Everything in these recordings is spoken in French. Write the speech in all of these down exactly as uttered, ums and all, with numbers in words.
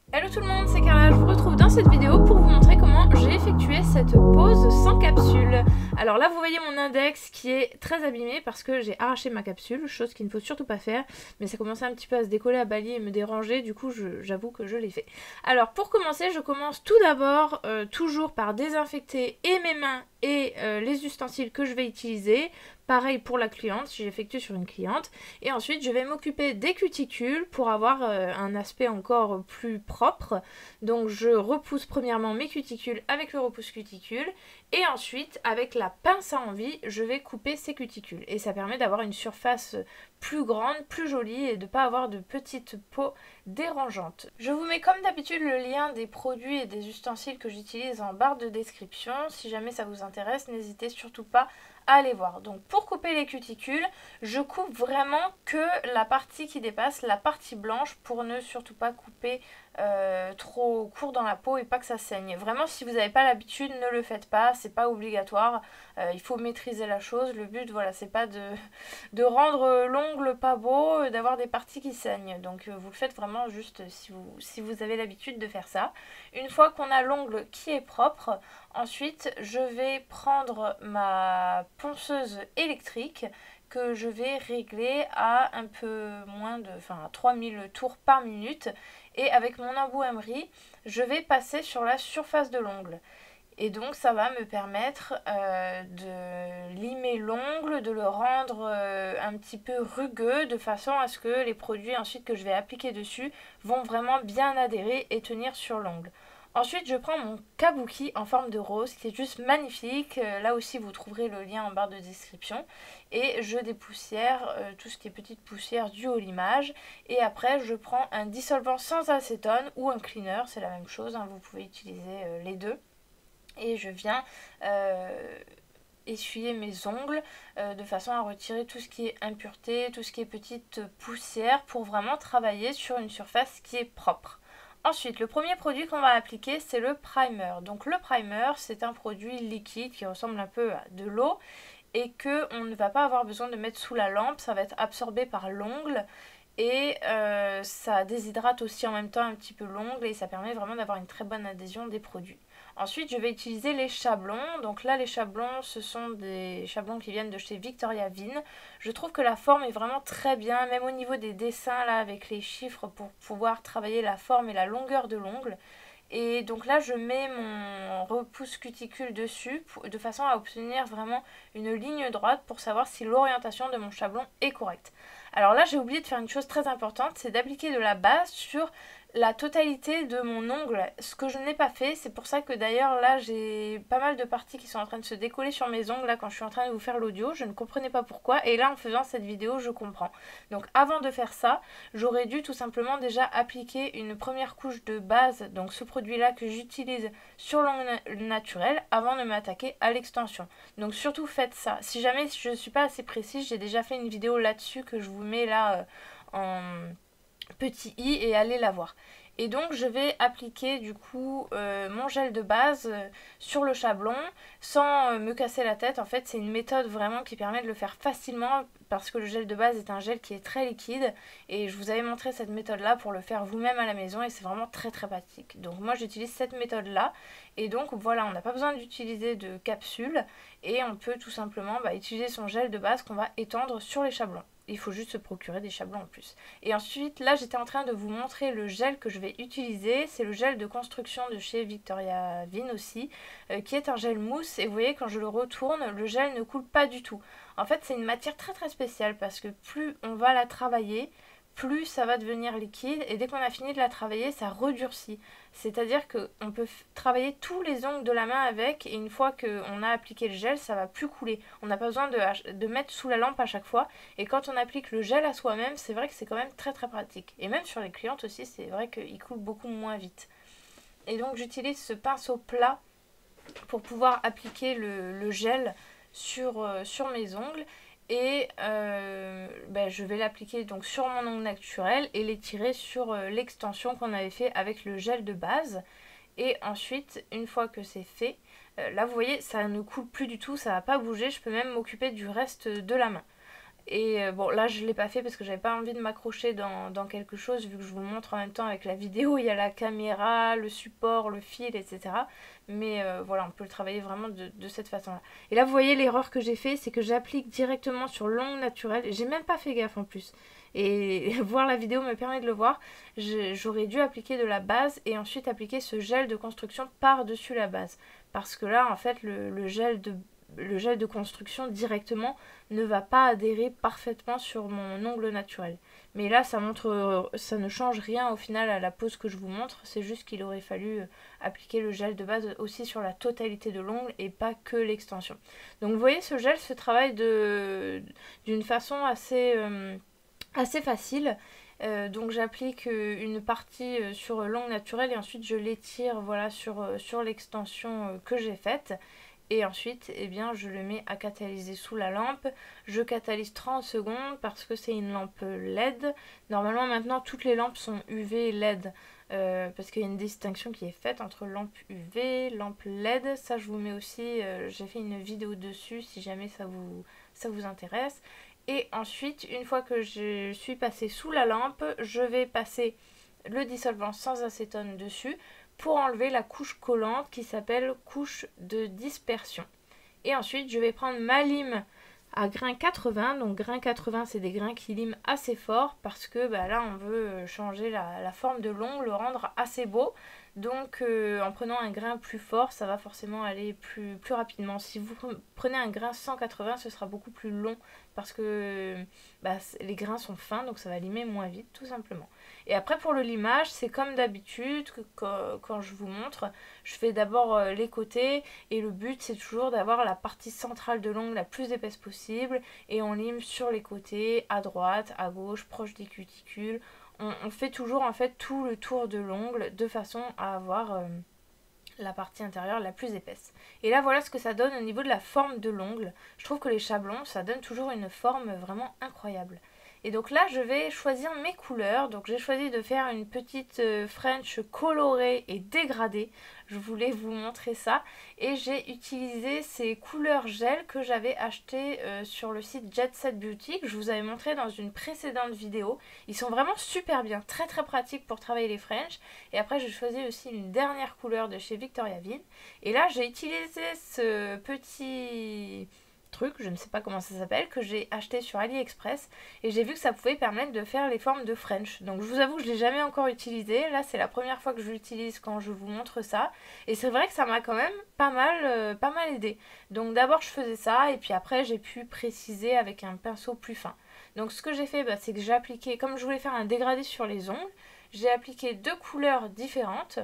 Hello tout le monde, c'est Carla, je vous retrouve dans cette vidéo pour vous montrer comment j'ai effectué cette pose sans capsule. Alors là vous voyez mon index qui est très abîmé parce que j'ai arraché ma capsule, chose qu'il ne faut surtout pas faire, mais ça commençait un petit peu à se décoller, à balayer et me déranger, du coup j'avoue que je l'ai fait. Alors pour commencer, je commence tout d'abord euh, toujours par désinfecter et mes mains et euh, les ustensiles que je vais utiliser. Pareil pour la cliente, si j'effectue sur une cliente. Et ensuite, je vais m'occuper des cuticules pour avoir euh, un aspect encore plus propre. Donc, je repousse premièrement mes cuticules avec le repousse cuticule. Et ensuite, avec la pince à envie, je vais couper ces cuticules. Et ça permet d'avoir une surface plus grande, plus jolie et de ne pas avoir de petites peaux dérangeantes. Je vous mets comme d'habitude le lien des produits et des ustensiles que j'utilise en barre de description. Si jamais ça vous intéresse, n'hésitez surtout pas à aller voir. Donc pour couper les cuticules, je coupe vraiment que la partie qui dépasse, la partie blanche, pour ne surtout pas couper euh, trop court dans la peau et pas que ça saigne. Vraiment, si vous n'avez pas l'habitude, ne le faites pas, c'est pas obligatoire. Euh, il faut maîtriser la chose. Le but, voilà, c'est pas de, de rendre l'ongle pas beau, d'avoir des parties qui saignent. Donc euh, vous le faites vraiment juste si vous, si vous avez l'habitude de faire ça. Une fois qu'on a l'ongle qui est propre, ensuite je vais prendre ma ponceuse électrique que je vais régler à un peu moins de, enfin à trois mille tours par minute, et avec mon embout-aimerie je vais passer sur la surface de l'ongle. Et donc ça va me permettre euh, de limer l'ongle, de le rendre euh, un petit peu rugueux, de façon à ce que les produits ensuite que je vais appliquer dessus vont vraiment bien adhérer et tenir sur l'ongle. Ensuite, je prends mon kabuki en forme de rose qui est juste magnifique. Là aussi, vous trouverez le lien en barre de description. Et je dépoussière euh, tout ce qui est petite poussière due au limage. Et après, je prends un dissolvant sans acétone ou un cleaner, c'est la même chose, hein, vous pouvez utiliser euh, les deux. Et je viens euh, essuyer mes ongles euh, de façon à retirer tout ce qui est impureté, tout ce qui est petite poussière, pour vraiment travailler sur une surface qui est propre. Ensuite, le premier produit qu'on va appliquer, c'est le primer. Donc le primer, c'est un produit liquide qui ressemble un peu à de l'eau et qu'on ne va pas avoir besoin de mettre sous la lampe, ça va être absorbé par l'ongle. Et euh, ça déshydrate aussi en même temps un petit peu l'ongle et ça permet vraiment d'avoir une très bonne adhésion des produits. Ensuite, je vais utiliser les chablons. Donc là, les chablons, ce sont des chablons qui viennent de chez Victoria Vin. Je trouve que la forme est vraiment très bien, même au niveau des dessins là avec les chiffres pour pouvoir travailler la forme et la longueur de l'ongle. Et donc là, je mets mon repousse cuticule dessus de façon à obtenir vraiment une ligne droite pour savoir si l'orientation de mon chablon est correcte. Alors là, j'ai oublié de faire une chose très importante, c'est d'appliquer de la base sur la totalité de mon ongle, ce que je n'ai pas fait. C'est pour ça que d'ailleurs là j'ai pas mal de parties qui sont en train de se décoller sur mes ongles là quand je suis en train de vous faire l'audio. Je ne comprenais pas pourquoi, et là en faisant cette vidéo je comprends. Donc avant de faire ça, j'aurais dû tout simplement déjà appliquer une première couche de base, donc ce produit là que j'utilise sur l'ongle naturel, avant de m'attaquer à l'extension. Donc surtout faites ça. Si jamais je ne suis pas assez précise, j'ai déjà fait une vidéo là-dessus que je vous mets là euh, en petit i et allez la voir. Et donc je vais appliquer du coup euh, mon gel de base euh, sur le chablon sans euh, me casser la tête. En fait c'est une méthode vraiment qui permet de le faire facilement parce que le gel de base est un gel qui est très liquide et je vous avais montré cette méthode là pour le faire vous-même à la maison et c'est vraiment très très pratique. Donc moi j'utilise cette méthode là et donc voilà, on n'a pas besoin d'utiliser de capsule et on peut tout simplement bah, utiliser son gel de base qu'on va étendre sur les chablons. Il faut juste se procurer des chablons en plus. Et ensuite, là, j'étais en train de vous montrer le gel que je vais utiliser. C'est le gel de construction de chez Victoria Vin aussi, euh, qui est un gel mousse. Et vous voyez, quand je le retourne, le gel ne coule pas du tout. En fait, c'est une matière très très spéciale parce que plus on va la travailler, plus ça va devenir liquide et dès qu'on a fini de la travailler, ça redurcit. C'est-à-dire qu'on peut travailler tous les ongles de la main avec et une fois qu'on a appliqué le gel, ça va plus couler. On n'a pas besoin de, de mettre sous la lampe à chaque fois et quand on applique le gel à soi-même, c'est vrai que c'est quand même très très pratique. Et même sur les clientes aussi, c'est vrai qu'il coule beaucoup moins vite. Et donc j'utilise ce pinceau plat pour pouvoir appliquer le, le gel sur, euh, sur mes ongles. Et euh, ben, je vais l'appliquer donc sur mon ongle naturel et l'étirer sur euh, l'extension qu'on avait fait avec le gel de base. Et ensuite, une fois que c'est fait, euh, là vous voyez, ça ne coule plus du tout, ça va pas bouger, je peux même m'occuper du reste de la main. Et euh, bon, là je l'ai pas fait parce que j'avais pas envie de m'accrocher dans, dans quelque chose, vu que je vous le montre en même temps avec la vidéo. Il y a la caméra, le support, le fil, et cetera. Mais euh, voilà, on peut le travailler vraiment de, de cette façon-là. Et là, vous voyez l'erreur que j'ai fait, c'est que j'applique directement sur l'ongle naturel. J'ai même pas fait gaffe en plus. Et voir la vidéo me permet de le voir. J'aurais dû appliquer de la base et ensuite appliquer ce gel de construction par-dessus la base. Parce que là, en fait, le, le gel de le gel de construction directement ne va pas adhérer parfaitement sur mon ongle naturel. Mais là, ça montre, ça ne change rien au final à la pose que je vous montre. C'est juste qu'il aurait fallu appliquer le gel de base aussi sur la totalité de l'ongle et pas que l'extension. Donc vous voyez, ce gel se travaille de d'une façon assez, euh, assez facile. Euh, donc j'applique une partie sur l'ongle naturel et ensuite je l'étire voilà, sur, sur l'extension que j'ai faite. Et ensuite, eh bien, je le mets à catalyser sous la lampe. Je catalyse trente secondes parce que c'est une lampe L E D. Normalement, maintenant, toutes les lampes sont U V et L E D. Euh, parce qu'il y a une distinction qui est faite entre lampe U V, lampe L E D. Ça, je vous mets aussi, euh, j'ai fait une vidéo dessus si jamais ça vous, ça vous intéresse. Et ensuite, une fois que je suis passée sous la lampe, je vais passer le dissolvant sans acétone dessus pour enlever la couche collante qui s'appelle couche de dispersion. Et ensuite, je vais prendre ma lime à grain quatre-vingts. Donc grain quatre-vingts, c'est des grains qui liment assez fort parce que bah, là, on veut changer la, la forme de l'ongle, le rendre assez beau. Donc euh, en prenant un grain plus fort, ça va forcément aller plus, plus rapidement. Si vous prenez un grain cent quatre-vingts, ce sera beaucoup plus long parce que bah, les grains sont fins, donc ça va limer moins vite tout simplement. Et après pour le limage, c'est comme d'habitude, quand, quand je vous montre, je fais d'abord euh, les côtés et le but c'est toujours d'avoir la partie centrale de l'ongle la plus épaisse possible et on lime sur les côtés, à droite, à gauche, proche des cuticules. On, on fait toujours en fait tout le tour de l'ongle de façon à avoir euh, la partie intérieure la plus épaisse. Et là voilà ce que ça donne au niveau de la forme de l'ongle. Je trouve que les chablons ça donne toujours une forme vraiment incroyable. Et donc là je vais choisir mes couleurs. Donc j'ai choisi de faire une petite euh, French colorée et dégradée. Je voulais vous montrer ça. Et j'ai utilisé ces couleurs gel que j'avais achetées euh, sur le site Jet Set Beauty, que je vous avais montré dans une précédente vidéo. Ils sont vraiment super bien, très très pratiques pour travailler les French. Et après j'ai choisi aussi une dernière couleur de chez Victoria Ville. Et là j'ai utilisé ce petit truc, je ne sais pas comment ça s'appelle, que j'ai acheté sur AliExpress et j'ai vu que ça pouvait permettre de faire les formes de French. Donc je vous avoue que je ne l'ai jamais encore utilisé, là c'est la première fois que je l'utilise quand je vous montre ça et c'est vrai que ça m'a quand même pas mal, euh, pas mal aidé. Donc d'abord je faisais ça et puis après j'ai pu préciser avec un pinceau plus fin. Donc ce que j'ai fait bah, c'est que j'ai appliqué, comme je voulais faire un dégradé sur les ongles, j'ai appliqué deux couleurs différentes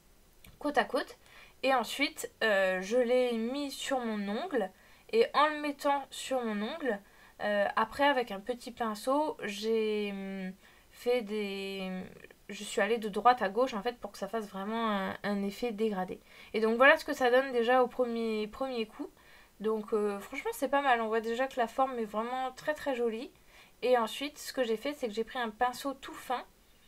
côte à côte et ensuite euh, je l'ai mis sur mon ongle. Et en le mettant sur mon ongle, euh, après avec un petit pinceau, j'ai hum, fait des... Je suis allée de droite à gauche en fait pour que ça fasse vraiment un, un effet dégradé. Et donc voilà ce que ça donne déjà au premier, premier coup. Donc euh, franchement c'est pas mal, on voit déjà que la forme est vraiment très très jolie. Et ensuite ce que j'ai fait c'est que j'ai pris un pinceau tout fin.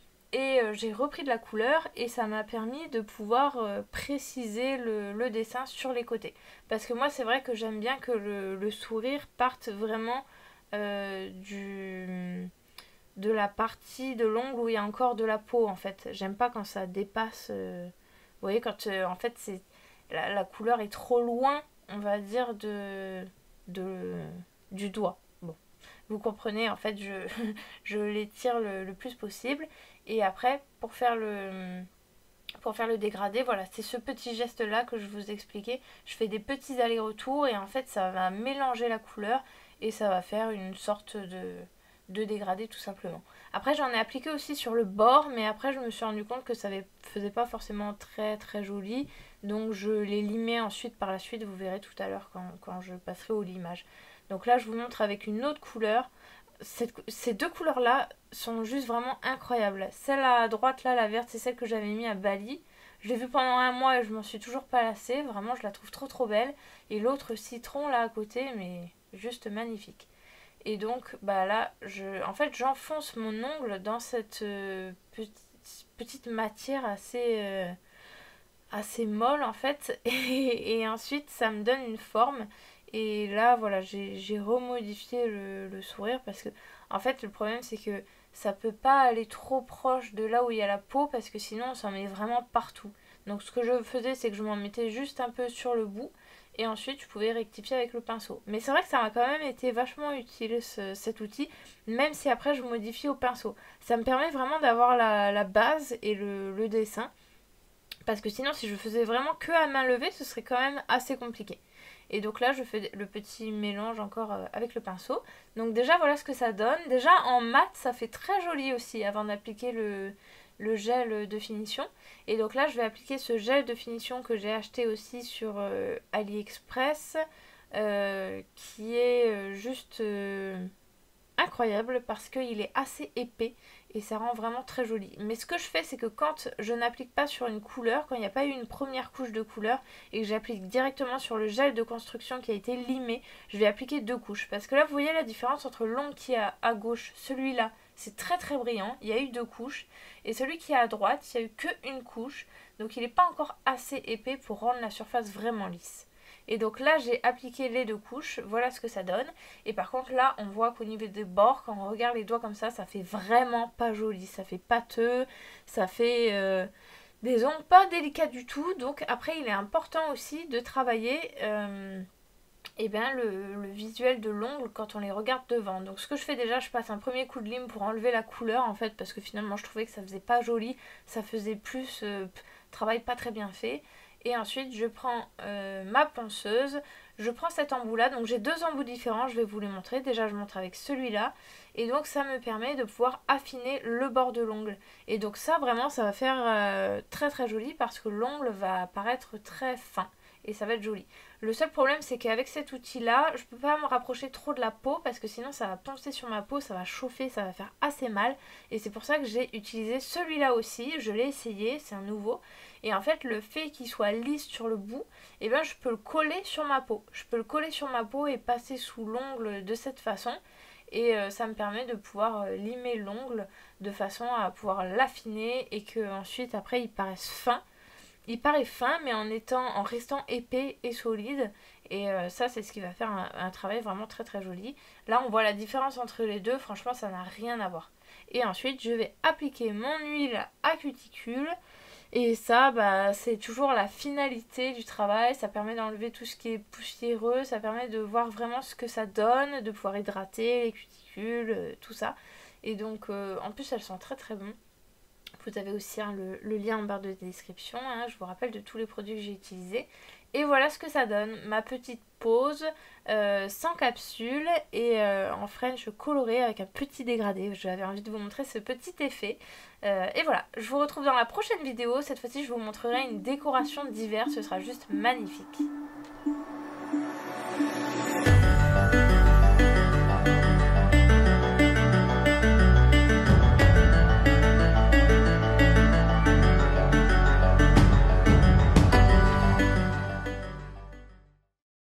Et euh, j'ai repris de la couleur et ça m'a permis de pouvoir euh, préciser le, le dessin sur les côtés. Parce que moi c'est vrai que j'aime bien que le, le sourire parte vraiment euh, du, de la partie de l'ongle où il y a encore de la peau en fait. J'aime pas quand ça dépasse, euh, vous voyez quand euh, en fait c'est la, la couleur est trop loin on va dire de, de, du doigt. Bon. Vous comprenez, en fait, je, je l'étire le, le plus possible. Et après, pour faire le, pour faire le dégradé, voilà, c'est ce petit geste-là que je vous expliquais. Je fais des petits allers-retours et en fait, ça va mélanger la couleur et ça va faire une sorte de, de dégradé tout simplement. Après, j'en ai appliqué aussi sur le bord, mais après, je me suis rendu compte que ça ne faisait pas forcément très très joli. Donc, je l'ai limé ensuite par la suite, vous verrez tout à l'heure quand, quand je passerai au limage. Donc là, je vous montre avec une autre couleur. Cette, ces deux couleurs-là sont juste vraiment incroyables. Celle à droite, là, la verte, c'est celle que j'avais mis à Bali. Je l'ai vue pendant un mois et je m'en suis toujours pas lassée. Vraiment, je la trouve trop trop belle. Et l'autre citron, là, à côté, mais juste magnifique. Et donc, bah là, je, en fait, j'enfonce mon ongle dans cette euh, petite, petite matière assez... Euh, assez molle en fait et, et ensuite ça me donne une forme Et là, voilà, j'ai remodifié le, le sourire parce que, en fait, le problème c'est que ça peut pas aller trop proche de là où il y a la peau parce que sinon on s'en met vraiment partout. Donc ce que je faisais, c'est que je m'en mettais juste un peu sur le bout et ensuite je pouvais rectifier avec le pinceau. Mais c'est vrai que ça m'a quand même été vachement utile ce, cet outil, même si après je modifie au pinceau. Ça me permet vraiment d'avoir la, la base et le, le dessin. Parce que sinon, si je faisais vraiment que à main levée, ce serait quand même assez compliqué. Et donc là, je fais le petit mélange encore avec le pinceau. Donc déjà, voilà ce que ça donne. Déjà, en mat, ça fait très joli aussi avant d'appliquer le, le gel de finition. Et donc là, je vais appliquer ce gel de finition que j'ai acheté aussi sur euh, AliExpress. Euh, qui est euh, juste... Euh, incroyable parce qu'il est assez épais et ça rend vraiment très joli. Mais ce que je fais, c'est que quand je n'applique pas sur une couleur, quand il n'y a pas eu une première couche de couleur et que j'applique directement sur le gel de construction qui a été limé, je vais appliquer deux couches. Parce que là, vous voyez la différence entre l'ongle qui est à gauche, celui-là, c'est très très brillant, il y a eu deux couches, et celui qui est à droite, il n'y a eu qu'une couche, donc il n'est pas encore assez épais pour rendre la surface vraiment lisse. Et donc là, j'ai appliqué les deux couches, voilà ce que ça donne. Et par contre, là, on voit qu'au niveau des bords, quand on regarde les doigts comme ça, ça fait vraiment pas joli. Ça fait pâteux, ça fait euh, des ongles pas délicats du tout. Donc après, il est important aussi de travailler euh, eh bien, le, le visuel de l'ongle quand on les regarde devant. Donc ce que je fais déjà, je passe un premier coup de lime pour enlever la couleur, en fait, parce que finalement, je trouvais que ça faisait pas joli. Ça faisait plus euh, travail pas très bien fait. Et ensuite, je prends euh, ma ponceuse, je prends cet embout-là. Donc j'ai deux embouts différents, je vais vous les montrer. Déjà, je montre avec celui-là. Et donc, ça me permet de pouvoir affiner le bord de l'ongle. Et donc ça, vraiment, ça va faire euh, très très joli parce que l'ongle va paraître très fin. Et ça va être joli. Le seul problème, c'est qu'avec cet outil-là, je ne peux pas me rapprocher trop de la peau parce que sinon ça va poncer sur ma peau, ça va chauffer, ça va faire assez mal. Et c'est pour ça que j'ai utilisé celui-là aussi. Je l'ai essayé, c'est un nouveau. Et en fait, le fait qu'il soit lisse sur le bout, eh ben, je peux le coller sur ma peau. Je peux le coller sur ma peau et passer sous l'ongle de cette façon. Et euh, ça me permet de pouvoir euh, limer l'ongle de façon à pouvoir l'affiner et que ensuite après il paraisse fin. Il paraît fin mais en étant, en restant épais et solide. Et euh, ça c'est ce qui va faire un, un travail vraiment très très joli. Là on voit la différence entre les deux, franchement ça n'a rien à voir. Et ensuite je vais appliquer mon huile à cuticule. Et ça, bah, c'est toujours la finalité du travail, ça permet d'enlever tout ce qui est poussiéreux, ça permet de voir vraiment ce que ça donne, de pouvoir hydrater les cuticules, euh, tout ça. Et donc, euh, en plus, elles sont très très bonnes. Vous avez aussi hein, le, le lien en barre de description, hein, je vous rappelle de tous les produits que j'ai utilisés. Et voilà ce que ça donne, ma petite pose euh, sans capsule et euh, en French coloré avec un petit dégradé. J'avais envie de vous montrer ce petit effet. Euh, et voilà, je vous retrouve dans la prochaine vidéo. Cette fois-ci, je vous montrerai une décoration d'hiver, ce sera juste magnifique.